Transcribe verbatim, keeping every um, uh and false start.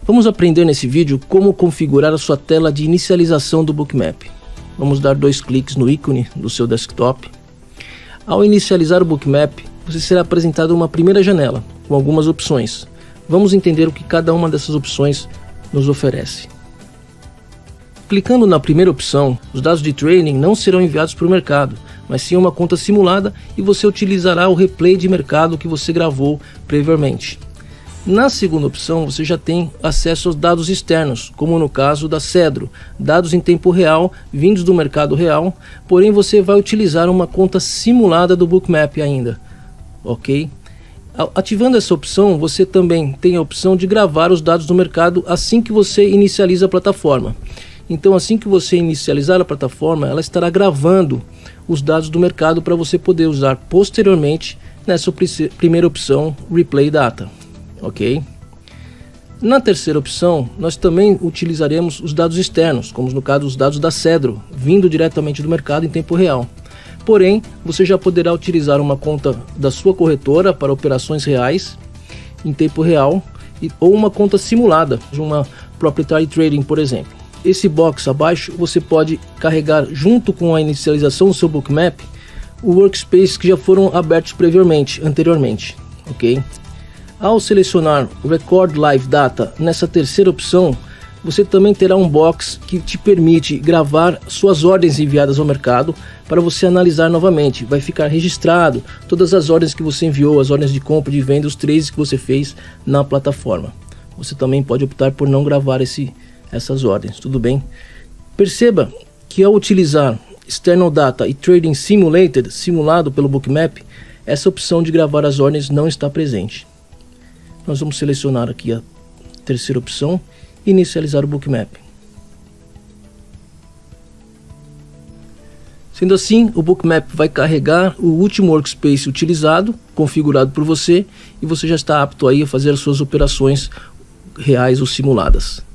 Vamos aprender nesse vídeo como configurar a sua tela de inicialização do Bookmap. Vamos dar dois cliques no ícone do seu desktop. Ao inicializar o Bookmap, você será apresentado uma primeira janela com algumas opções. Vamos entender o que cada uma dessas opções nos oferece. Clicando na primeira opção, os dados de trading não serão enviados para o mercado, mas sim uma conta simulada e você utilizará o replay de mercado que você gravou previamente. Na segunda opção, você já tem acesso aos dados externos, como no caso da Cedro, dados em tempo real, vindos do mercado real, porém você vai utilizar uma conta simulada do Bookmap ainda, ok? Ativando essa opção, você também tem a opção de gravar os dados do mercado assim que você inicializa a plataforma. Então, assim que você inicializar a plataforma, ela estará gravando os dados do mercado para você poder usar posteriormente nessa primeira opção, Replay Data. Ok? Na terceira opção, nós também utilizaremos os dados externos, como no caso os dados da Cedro, vindo diretamente do mercado em tempo real. Porém, você já poderá utilizar uma conta da sua corretora para operações reais em tempo real ou uma conta simulada, de uma Proprietary Trading, por exemplo. Esse box abaixo você pode carregar junto com a inicialização do seu Bookmap o workspace que já foram abertos previamente, anteriormente, ok? Ao selecionar o Record Live Data nessa terceira opção, você também terá um box que te permite gravar suas ordens enviadas ao mercado para você analisar novamente. Vai ficar registrado todas as ordens que você enviou, as ordens de compra, de venda, os trades que você fez na plataforma. Você também pode optar por não gravar esse, essas ordens, tudo bem? Perceba que ao utilizar External Data e Trading Simulated, simulado pelo Bookmap, essa opção de gravar as ordens não está presente. Nós vamos selecionar aqui a terceira opção e inicializar o Bookmap. Sendo assim, o Bookmap vai carregar o último workspace utilizado, configurado por você, e você já está apto aí a fazer as suas operações reais ou simuladas.